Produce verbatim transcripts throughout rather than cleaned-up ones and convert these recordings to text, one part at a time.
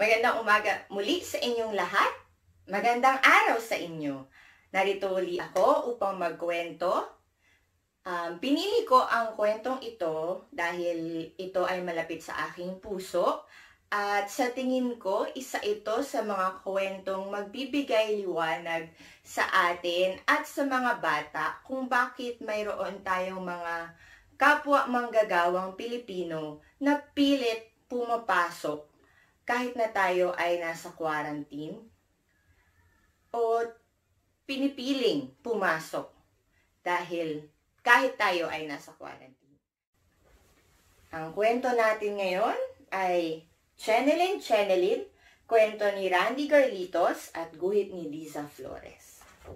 Magandang umaga muli sa inyong lahat. Magandang araw sa inyo. Narito uli ako upang magkwento. Um, pinili ko ang kwentong ito dahil ito ay malapit sa aking puso. At sa tingin ko, isa ito sa mga kwentong magbibigay liwanag sa atin at sa mga bata kung bakit mayroon tayong mga kapwa manggagawang Pilipino na pilit pumapasok kahit na tayo ay nasa quarantine o pinipiling pumasok dahil kahit tayo ay nasa quarantine. Ang kwento natin ngayon ay Chenelin Chenelin, kwento ni Randy Garlitos at guhit ni Liza Flores.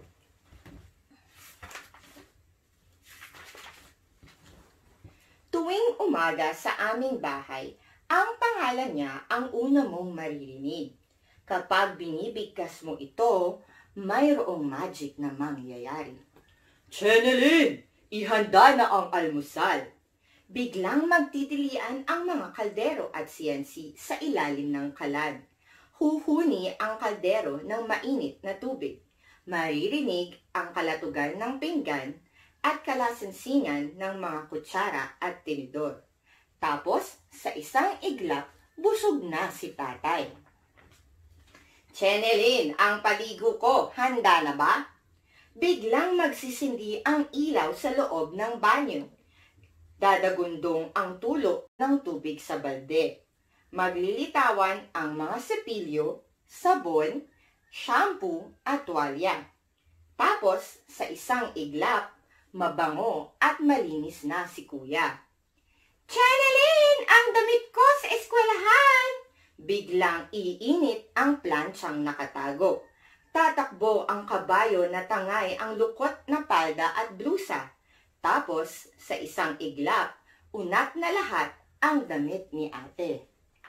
Tuwing umaga sa aming bahay, ang pangalan niya ang una mong maririnig. Kapag binibigkas mo ito, mayroong magic na mangyayari. Chenelin, ihanda na ang almusal. Biglang magtitilian ang mga kaldero at C N C sa ilalim ng kalad. Huhuni ang kaldero ng mainit na tubig. Maririnig ang kalatugan ng pinggan at kalasinsingan ng mga kutsara at tinidor. Tapos, sa isang iglap, busog na si tatay. Chenelin, ang paligo ko, handa na ba? Biglang magsisindi ang ilaw sa loob ng banyo. Dadagundong ang tulo ng tubig sa balde. Maglilitawan ang mga sepilyo, sabon, shampoo at tuwalya. Tapos, sa isang iglap, mabango at malinis na si kuya. Chenelin, ang damit ko sa eskwelahan! Biglang iinit ang plantsyang nakatago. Tatakbo ang kabayo na tangay ang lukot na palda at blusa. Tapos, sa isang iglap, unat na lahat ang damit ni ate.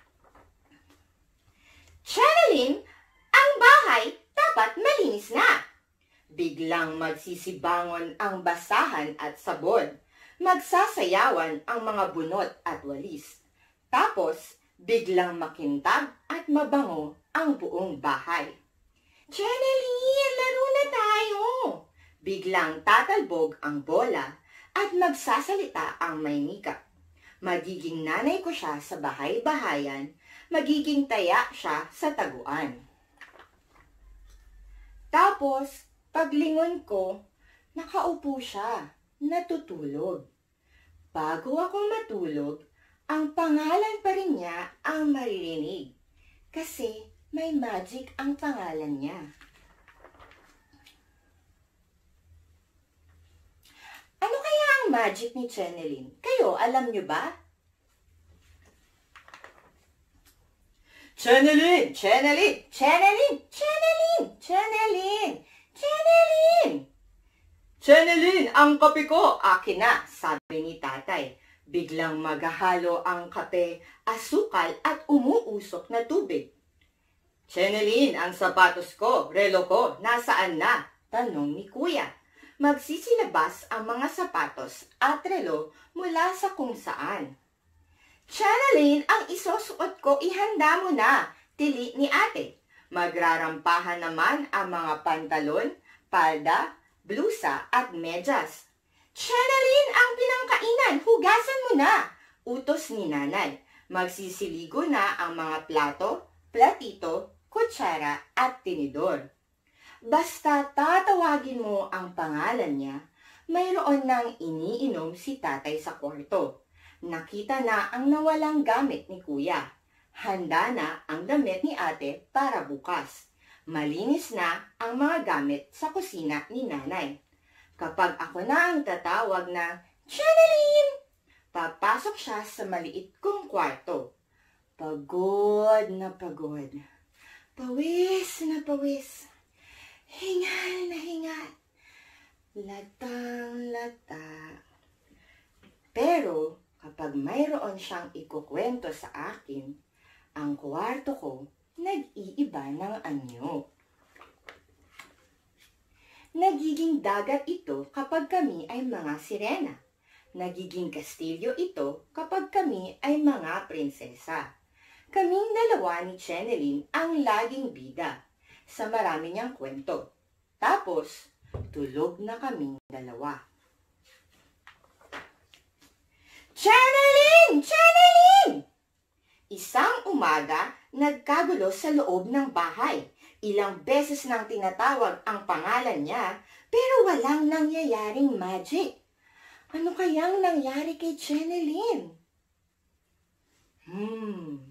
Chenelin, ang bahay dapat malinis na. Biglang magsisibangon ang basahan at sabon. Magsasayawan ang mga bunot at walis. Tapos, biglang makintab at mabango ang buong bahay. Chenelin, laro na tayo! Biglang tatalbog ang bola at magsasalita ang Maymika. Magiging nanay ko siya sa bahay-bahayan, magiging taya siya sa taguan. Tapos, paglingon ko, nakaupo siya. Natutulog. Bago ako matulog, ang pangalan pa rin niya ang maririnig. Kasi may magic ang pangalan niya. Ano kaya ang magic ni Chenelin? Kayo, alam niyo ba? Chenelin! Chenelin! Chenelin! Chenelin! Chenelin! Chenelin! Chenelin, ang kape ko! Akin na, sabi ni tatay. Biglang maghahalo ang kape, asukal at umuusok na tubig. Chenelin, ang sapatos ko, relo ko, nasaan na? Tanong ni kuya. Magsisilabas ang mga sapatos at relo mula sa kung saan. Chenelin, ang isusuot ko, ihanda mo na, tili ni ate. Magrarampahan naman ang mga pantalon, palda, blusa at medyas. Chenelin, ang pinangkainan, hugasan mo na, utos ni nanay. Magsisiligo na ang mga plato, platito, kutsara at tinidor. Basta tatawagin mo ang pangalan niya, mayroon nang iniinom si tatay sa kwarto. Nakita na ang nawalang gamit ni kuya. Handa na ang damit ni ate para bukas. Malinis na ang mga gamit sa kusina ni nanay. Kapag ako na ang tatawag na, Chenelin! Papasok siya sa maliit kong kwarto. Pagod na pagod. Pawis na pawis. Hingal na hingal. Latang lata. Pero kapag mayroon siyang ikukwento sa akin, ang kwarto ko nag-iiba ng anyo. Nagiging dagat ito kapag kami ay mga sirena. Nagiging kastilyo ito kapag kami ay mga prinsesa. Kaming dalawa ginawa ni Chenelyn ang laging bida sa marami niyang kwento. Tapos, tulog na kaming dalawa. Chenelyn! Chenelyn! Isang umaga, nagkagulo sa loob ng bahay. Ilang beses nang tinatawag ang pangalan niya, pero walang nangyayaring magic. Ano kayang nangyari kay Chenelyn? Hmm.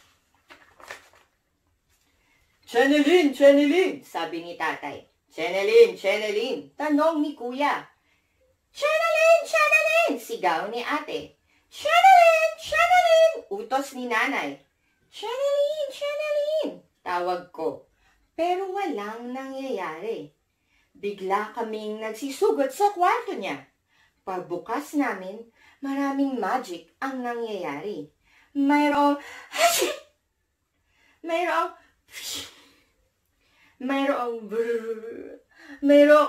Chenelyn, Chenelyn, Sabi ni tatay. Chenelyn, Chenelyn, Tanong ni kuya. Chenelyn, Chenelyn! Sigaw ni ate. Chenelyn, Chenelyn! Utos ni nanay. Chenelyn, Chenelyn! Tawag ko. Pero walang nangyayari. Bigla kaming nagsisugot sa kwarto niya. Pagbukas namin, maraming magic ang nangyayari. Mayroong Mayroong Mayroong Mayroong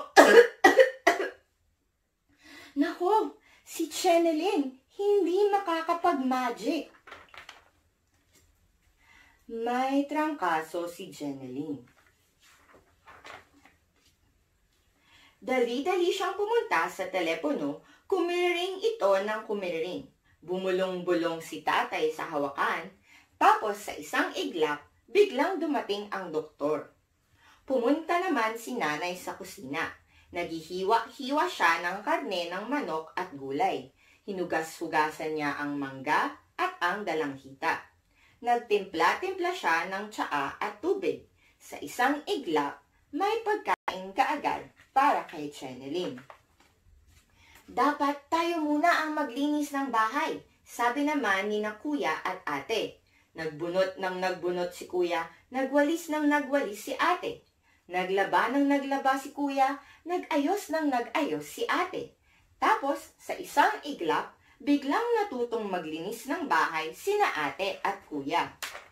Nako, si Chenelyn hindi makakapag-magic. May trangkaso si Chenelyn. Dali-dali siyang pumunta sa telepono, kumiring ito ng kumiring. Bumulong-bulong si tatay sa hawakan, tapos sa isang iglap, biglang dumating ang doktor. Pumunta naman si nanay sa kusina. Naghihiwa-hiwa siya ng karne ng manok at gulay. Hinugas-hugasan niya ang mangga at ang dalanghita. Nagtimpla-timpla siya ng tsaa at tubig. Sa isang iglap, may pagkain kaagad para kay Chenelyn. Dapat tayo muna ang maglinis ng bahay, sabi naman ni na kuya at ate. Nagbunot ng nagbunot si kuya, nagwalis ng nagwalis si ate. Naglaba ng naglaba si kuya, nagayos ng nagayos si ate. Tapos, sa isang iglap, biglang natutong maglinis ng bahay sina ate at kuya.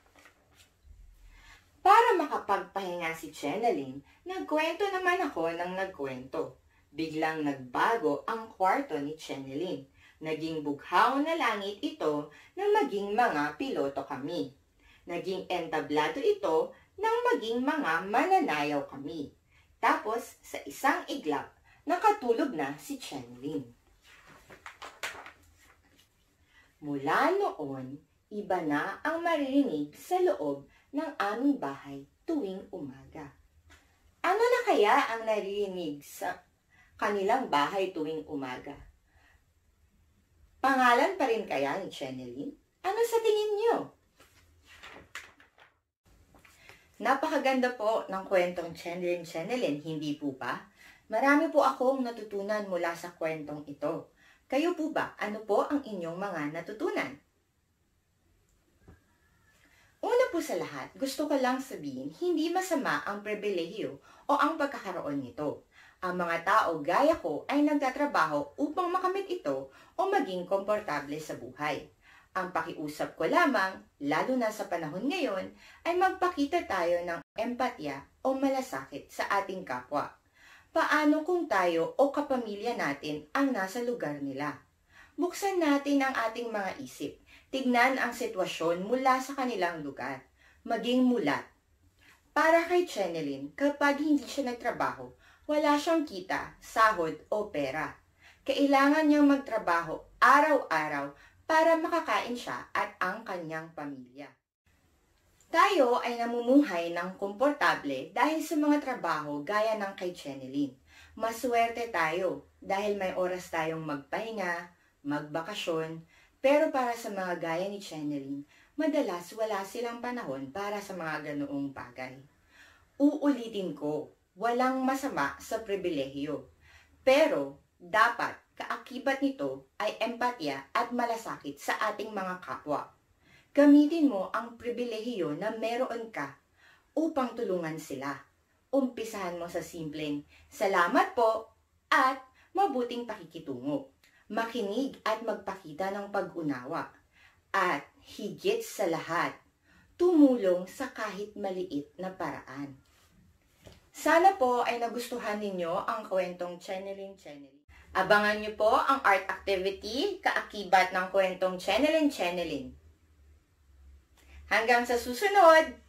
Para makapagpahinga si Chenelyn, nagkwento naman ako ng nagkwento. Biglang nagbago ang kwarto ni Chenelyn. Naging bughaw na langit ito nang maging mga piloto kami. Naging entablado ito nang maging mga mananayaw kami. Tapos, sa isang iglap, nakatulog na si Chenelyn. Mula noon, iba na ang maririnig sa loob ng aming bahay tuwing umaga. Ano na kaya ang naririnig sa kanilang bahay tuwing umaga? Pangalan pa rin kaya ni Chenelyn? Ano sa tingin niyo? Napakaganda po ng kwentong Chenelyn, Chenelyn, hindi po ba? Marami po akong natutunan mula sa kwentong ito. Kayo po ba? Ano po ang inyong mga natutunan? Una po sa lahat, gusto ko lang sabihin, hindi masama ang pribilehiyo o ang pagkakaroon nito. Ang mga tao gaya ko ay nagtatrabaho upang makamit ito o maging komportable sa buhay. Ang pakiusap ko lamang, lalo na sa panahon ngayon, ay magpakita tayo ng empatya o malasakit sa ating kapwa. Paano kung tayo o kapamilya natin ang nasa lugar nila? Buksan natin ang ating mga isip. Tignan ang sitwasyon mula sa kanilang lugar. Maging mulat. Para kay Chenelyn, kapag hindi siya nagtrabaho, wala siyang kita, sahod o pera. Kailangan niyang magtrabaho araw-araw para makakain siya at ang kanyang pamilya. Tayo ay namumuhay ng komportable dahil sa mga trabaho gaya ng kay Chenelyn. Maswerte tayo dahil may oras tayong magpahinga, magbakasyon, pero para sa mga gaya ni Chenelyn, madalas wala silang panahon para sa mga ganoong bagay. Uulitin ko, walang masama sa pribilehiyo. Pero dapat kaakibat nito ay empatya at malasakit sa ating mga kapwa. Gamitin mo ang pribilehiyo na meron ka upang tulungan sila. Umpisahan mo sa simpleng, salamat po at mabuting pakikitungo. Makinig at magpakita ng pag-unawa. At higit sa lahat, tumulong sa kahit maliit na paraan. Sana po ay nagustuhan ninyo ang kwentong Chenelyn, Chenelyn. Abangan niyo po ang art activity kaakibat ng kwentong Chenelyn, Chenelyn. Hanggang sa susunod!